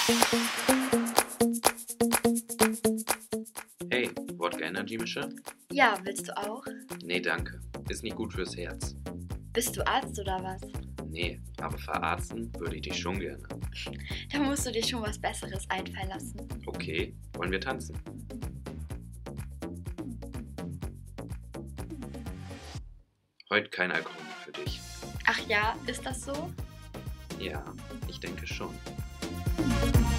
Hey, Wodka Energy Mische? Ja, willst du auch? Nee, danke. Ist nicht gut fürs Herz. Bist du Arzt oder was? Nee, aber verarzten würde ich dich schon gerne. Da musst du dir schon was Besseres einfallen lassen. Okay, wollen wir tanzen? Heute kein Alkohol mehr für dich. Ach ja, ist das so? Ja, ich denke schon.